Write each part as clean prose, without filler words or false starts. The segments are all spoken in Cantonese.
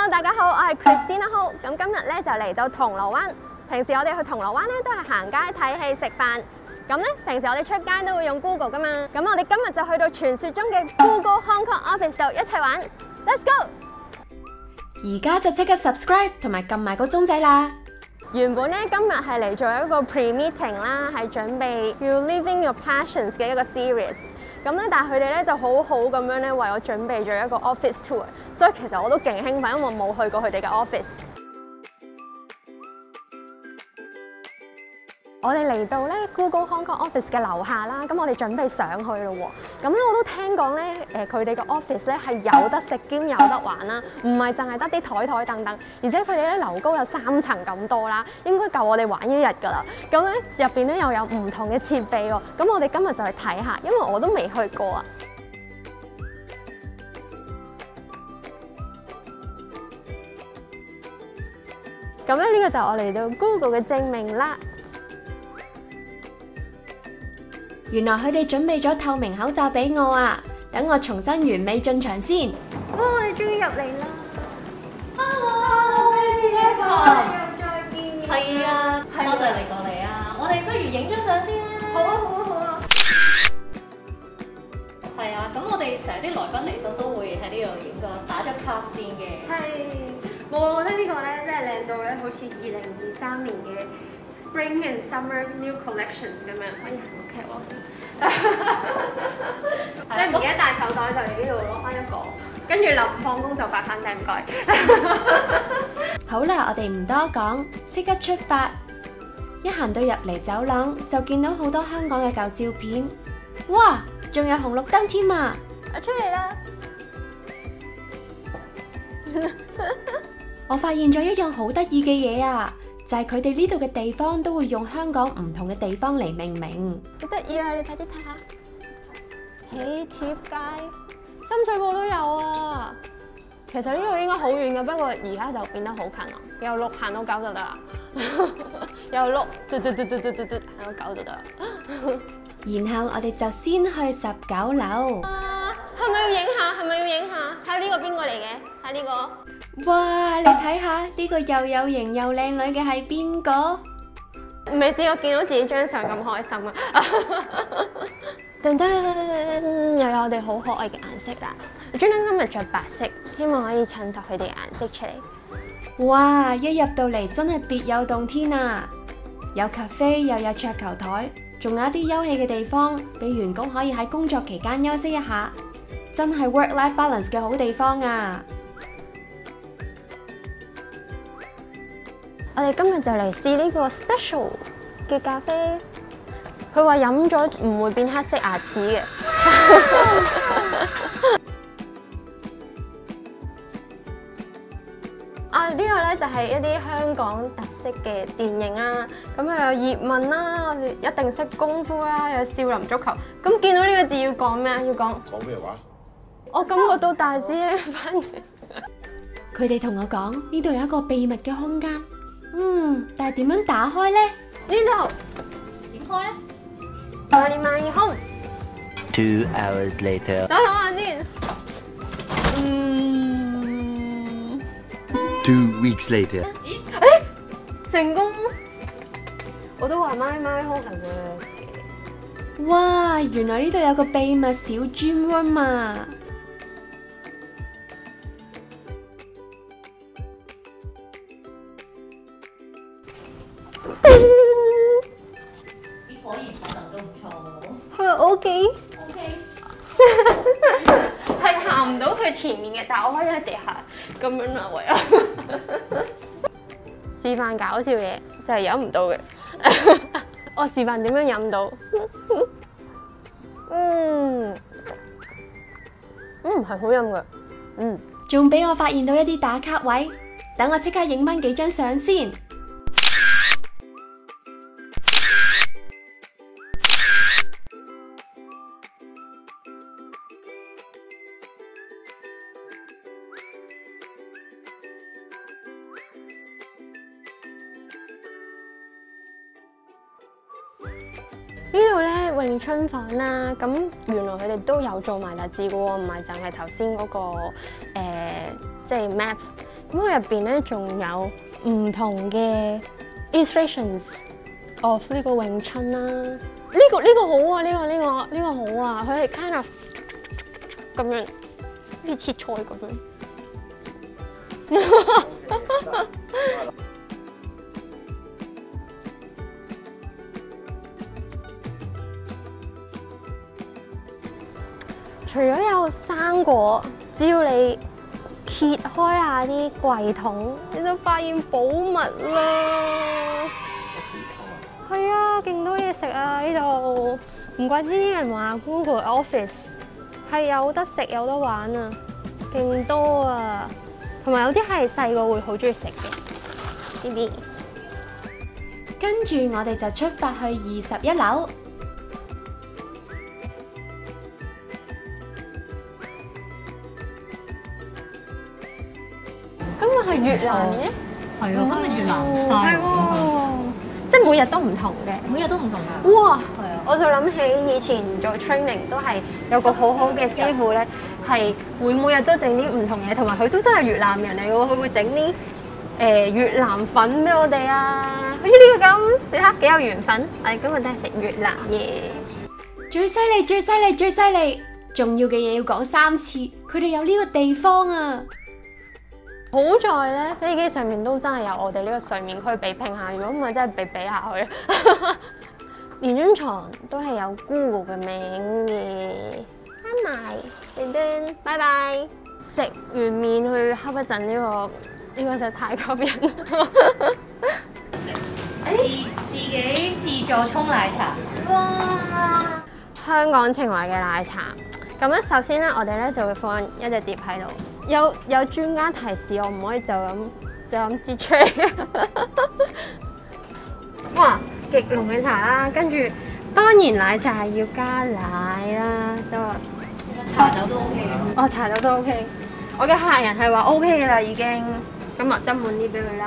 Hello， 大家好，我係 christinaho。咁今日咧就嚟到銅鑼灣。平時我哋去銅鑼灣咧都係行街睇戲食飯。咁咧平時我哋出街都會用 Google 噶嘛。咁我哋今日就去到傳說中嘅 Google Hong Kong Office 度一齊玩。Let's go！ 而家就即刻 subscribe 同埋撳埋個鐘仔啦。 原本咧今日係嚟做一個 pre-meeting 啦，係準備要 Living Your Passions 嘅一個 series。咁咧，但係佢哋咧就好好咁樣咧為我準備咗一個 office tour， 所以其實我都勁興奮，因為我冇去過佢哋嘅 office。我哋嚟到咧 Google Hong Kong Office 嘅樓下啦，咁我哋準備上去咯喎。咁咧我都聽講咧，佢哋個 office 咧係有得食兼有得玩啦，唔係淨係得啲台凳凳，而且佢哋咧樓高有3層咁多啦，應該夠我哋玩一日㗎啦。咁咧入邊咧又有唔同嘅設備喎，咁我哋今日就去睇下，因為我都未去過啊。咁咧呢個就係我嚟到 Google 嘅證明啦。 原來佢哋準備咗透明口罩俾我啊！等我重新完美進場先。 哇！我哋終於入嚟啦 ！Hello， 又再見面。 係啊，多謝你過嚟啊！我哋不如影張相先啦。 好啊，好啊，好啊。 係啊，咁我哋成日啲來賓嚟到都會喺呢度影個打咗卡先嘅。 係。冇啊！我覺得呢個咧真係靚到咧，好似2023年嘅 Spring and Summer New Collections 咁樣。可以行個 catwalk 先。即係唔記得帶手袋就嚟呢度攞翻一個，跟住臨放工就擺翻低，唔該。 好啦，我哋唔多講，即刻出發。一行到入嚟走廊，就見到好多香港嘅舊照片。哇！仲有紅綠燈添啊！ 我出嚟啦！ 我發現咗一樣好得意嘅嘢啊！就係佢哋呢度嘅地方都會用香港唔同嘅地方嚟命名。 好得意啊！你快啲睇下，喜帖街、深水埗都有啊。其實呢度應該好遠嘅，不過而家就變得好近啦。由6行到9就得啦，由6行到9就得啦。 然後我哋就先去19樓。 係咪要影下？係咪要影下？睇下呢個邊個嚟嘅？睇呢個。 哇！你睇下呢個又有型又靚女嘅係邊個？ 未試過見到自己張相咁開心啊！噔噔，又有我哋好可愛嘅顏色啦！我專登今日着白色，希望可以襯托佢哋嘅顏色出嚟。 哇！一入到嚟真係別有洞天啊！有 cafe 又有桌球台，仲有一啲休憩嘅地方，俾員工可以喺工作期間休息一下，真係 work-life balance 嘅好地方啊！ 我哋今日就嚟試呢個 special 嘅咖啡。佢話飲咗唔會變黑色牙齒嘅。啊，呢個咧就係一啲香港特色嘅電影啦。咁又有葉問啦，我哋一定識功夫啦，有少林足球。咁見到呢個字要講咩啊？要講咩話？ 我感覺到大師兄翻嚟。 佢哋同我講呢度有一個秘密嘅空間。但係點樣打開咧？ 呢度點開咧？ 我哋慢空。 2 hours later。 等我下先。 2 weeks later。 成功！我都話慢空係會。 哇！原來呢度有個秘密小 gym room 啊！ 啲果然可能都唔錯喎。 係咪 OK？ OK。 係行唔到佢前面嘅，但係我可以喺地下咁樣啦，唯有示範搞笑嘢就係飲唔到嘅。我示範點樣飲到。係好飲嘅。 仲俾我發現到一啲打卡位，等我即刻影返幾張相先。 呢度咧詠春房啦，咁原來佢哋都有做埋特字嘅喎，唔係淨係頭先嗰個即係 map 咁佢入邊咧仲有唔同嘅 illustrations of 呢個詠春啦。呢個好啊，呢個好啊，佢係 kind of 咁樣，好似切菜咁樣。除咗有生果，只要你揭開下啲櫃桶，你就發現寶物啦。係啊，勁多嘢食啊呢度，唔怪之啲人話 Google Office 係有得食有得玩啊，勁多啊！同埋有啲係細個會好中意食嘅呢啲。 跟住我哋就出發去21樓。 今日係越南嘅， 係啊，今日越南 style 喎，即係每日都唔同嘅， 每日都唔同㗎。 哇！ 係啊， 我就諗起以前做 training 都係有個好好嘅師傅咧，係會每日都整啲唔同嘢，同埋佢都真係越南人嚟嘅喎，佢會整啲越南粉俾我哋啊，好似呢個咁，你睇幾有緣分。我哋今日都係食越南嘢， 最犀利、最犀利、最犀利！重要嘅嘢要講3次，佢哋有呢個地方啊！ 好在咧飛機上面都真係有我哋呢個睡眠區比拼下，如果唔係真係比下去。連張床都係有 Google 嘅名嘅，啱埋，叮叮，拜拜。食完麵去瞌一陣呢個實在太吸引。 自己自助沖奶茶。 哇！香港情懷嘅奶茶。咁咧，首先咧，我哋咧就會放一隻碟喺度。有專家提示我唔可以就咁擠出嚟。哇！極濃嘅茶啦，跟住當然奶茶係要加奶啦，都話茶酒都 OK 嘅。 哦，茶酒都 OK。我嘅客人係話 OK 嘅啦，已經。咁啊，斟滿啲俾佢啦。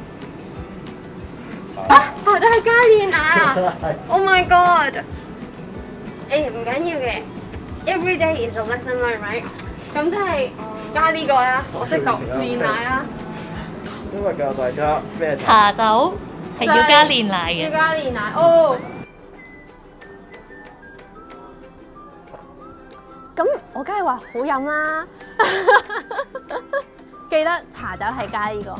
啊！茶酒係加煉奶啊 ！Oh my god！ 誒唔緊要嘅 ，every day is a lesson learned, right？ 咁即係加呢個啦，我識讀煉奶啦。 因為教大家咩茶酒係要加煉奶嘅。 要加煉奶哦。咁我梗係話好飲啦。記得茶酒係加呢個。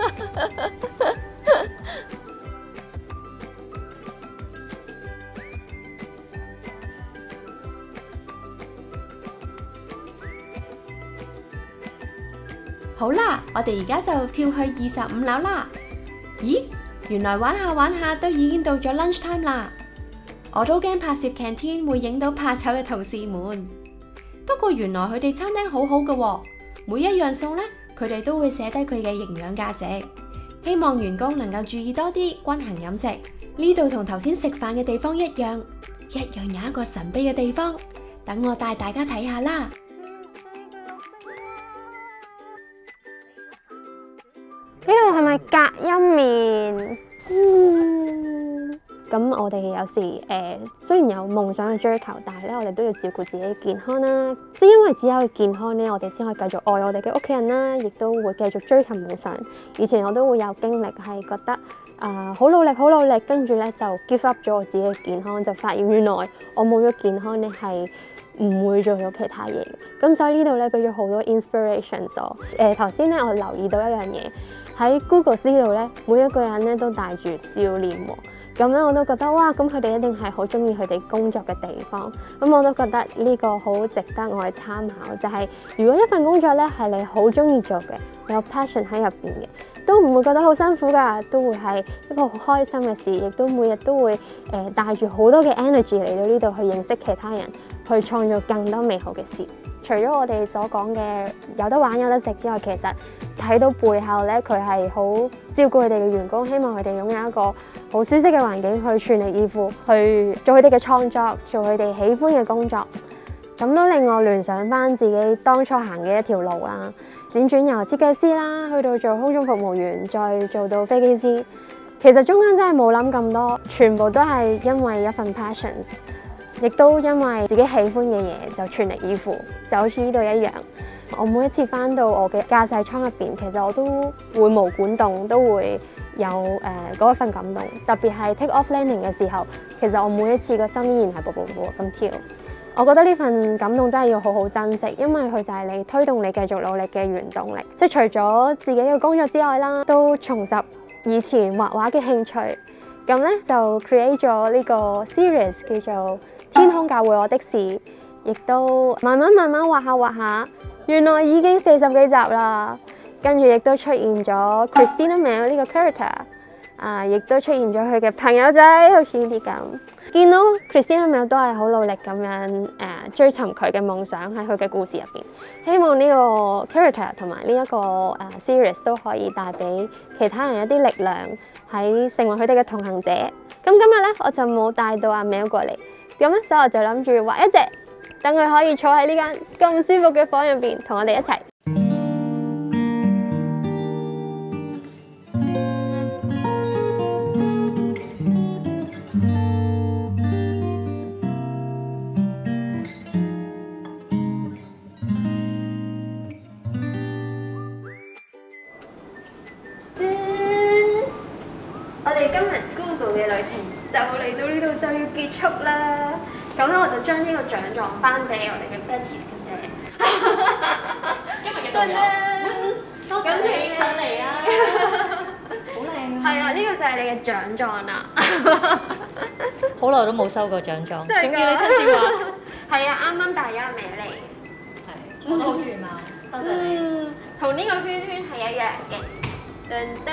好啦，我哋而家就跳去25樓啦。咦，原來玩下玩下都已經到咗 lunch time 啦。我都驚拍攝 canteen 會影到怕醜嘅同事們。不過原來佢哋餐廳好好嘅喎，每一樣餸呢，佢哋都會寫低佢嘅營養價值。希望員工能夠注意多啲均衡飲食。呢度同頭先食飯嘅地方一樣有一個神秘嘅地方。等我帶大家睇下啦。 呢度係咪隔音棉？咁我哋有時雖然有夢想去追求，但係咧我哋都要照顧自己嘅健康啦。即係因為只有健康咧，我哋先可以繼續愛我哋嘅屋企人啦，亦都會繼續追求夢想。以前我都會有經歷係覺得好努力，跟住咧就 give up 咗我自己嘅健康，就發現原來我冇咗健康咧係唔會做到其他嘢嘅。咁所以呢度咧俾咗好多 inspirations 我。頭先咧我留意到一樣嘢。喺 Google 呢度咧，每一個人咧都帶住笑臉喎。咁咧我都覺得哇，咁佢哋一定係好中意佢哋工作嘅地方。咁我都覺得呢個好值得我去參考，就係如果一份工作咧係你好中意做嘅，有 passion 喺入邊嘅，都唔會覺得好辛苦㗎，都會係一個好開心嘅事，亦都每日都會帶住好多嘅 energy 嚟到呢度去認識其他人，去創造更多美好嘅事。除咗我哋所講嘅有得玩有得食之外，其實睇到背後咧，佢係好照顧佢哋嘅員工，希望佢哋擁有一個好舒適嘅環境去全力以赴去做佢哋嘅創作，做佢哋喜歡嘅工作。咁都令我聯想翻自己當初行嘅一條路啦，輾轉由設計師啦，去到做空中服務員，再做到飛機師。其實中間真係冇諗咁多，全部都係因為一份 passions。亦都因為自己喜歡嘅嘢就全力以赴，就好似呢度一樣。 我每一次返到我嘅駕駛艙入邊，其實我都會毛管動，都會有嗰一份感動。特別係 take off landing 嘅時候，其實我每一次個心依然係步步步咁跳。我覺得呢份感動真係要好好珍惜，因為佢就係你推動你繼續努力嘅原動力。即係除咗自己嘅工作之外啦，都重拾以前畫畫嘅興趣。咁咧就 create 咗呢個 series 叫做《天空教會我的事》，亦都慢慢畫下，原來已經40幾集啦。跟住亦都出現咗 christinaho 呢個 character， 亦都出現咗佢嘅朋友仔，好似呢啲咁。見到 christinaho 都係好努力咁樣追尋佢嘅夢想喺佢嘅故事入邊。希望呢個 character 同埋呢一個series 都可以帶俾其他人一啲力量，喺成為佢哋嘅同行者。咁今日咧我就冇帶到阿喵過嚟，咁咧所以我就諗住畫一隻，等佢可以坐喺呢間咁舒服嘅房入邊，同我哋一齊。我哋今日 Google 嘅旅程就嚟到呢度就要結束啦，咁咧我就將呢個獎狀頒俾我哋嘅 Betty 小姐。 今日嘅導遊，多謝你上嚟啊！好靚啊！ 係啊，呢個就係你嘅獎狀啦。 好耐都冇收過獎狀， 仲要你親自畫。係啊，啱啱帶咗阿名嚟。 係，我都好中意貓，多謝你。 同呢個圈圈係一樣嘅。噔噔。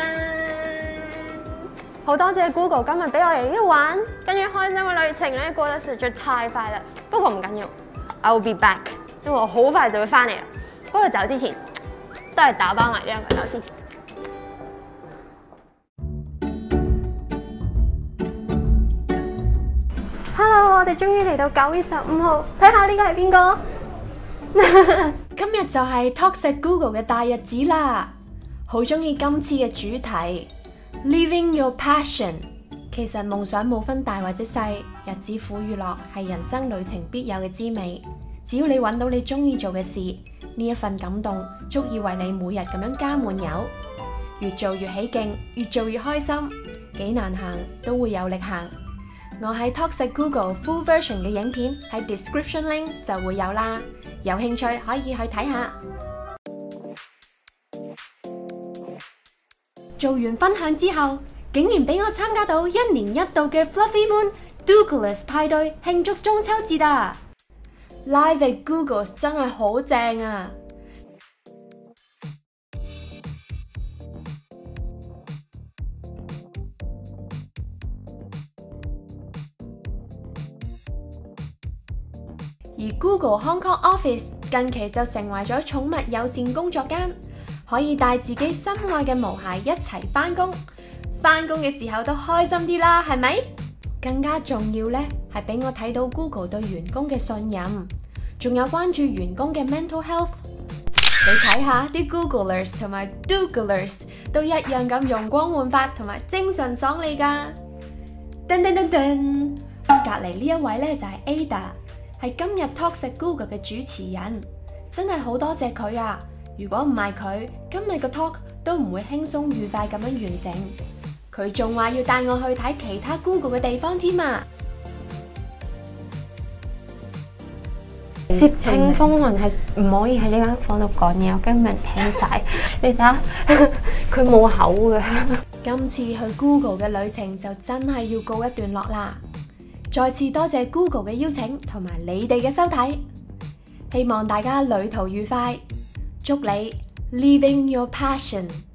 好多謝 Google 今日俾我哋呢度玩，跟住開心嘅旅程咧過得實在太快啦。不過唔緊要 ，I will be back， 因為我好快就會翻嚟啦。不過走之前都係打包埋呢兩個手先。Hello， 我哋終於嚟到9月15號，睇下呢個係邊個？ 今日就係 Toxic Google 嘅大日子啦，好中意今次嘅主題。Living your passion， 其實夢想冇分大或者細，日子苦與樂係人生旅程必有嘅滋味。只要你揾到你中意做嘅事，呢一份感動足以為你每日咁樣加滿油。越做越起勁，越做越開心，幾難行都會有力行。我喺 Toxic Google Full Version 嘅影片喺 Description Link 就會有啦，有興趣可以去睇下。做完分享之後，竟然俾我參加到1年1度嘅 Fluffy Moon Dooglers 派對慶祝中秋節啊 ！Live at Googles 真係好正啊！而 Google Hong Kong Office 近期就成為咗寵物友善工作間。可以帶自己心愛嘅毛孩一齊返工，返工嘅時候都開心啲啦，係咪？更加重要呢，係俾我睇到 Google 對員工嘅信任，仲有關注員工嘅 mental health。你睇下啲 Googlers 同埋 Dooglers 都一樣咁容光煥發同埋精神爽利㗎。噔噔噔噔，隔離呢一位呢，就係 Ada， 係今日 Toxic Google 嘅主持人，真係好多謝佢啊！如果唔係佢，今日個 talk 都唔會輕鬆愉快咁樣完成。佢仲話要帶我去睇其他 Google 嘅地方添啊！ 竊聽風雲係唔可以喺呢間房度講嘢，我驚俾人聽晒。你睇下，佢冇口嘅。 今次去 Google 嘅旅程就真係要告一段落啦！再次多謝 Google 嘅邀請同埋你哋嘅收睇，希望大家旅途愉快。祝你 Living your passion。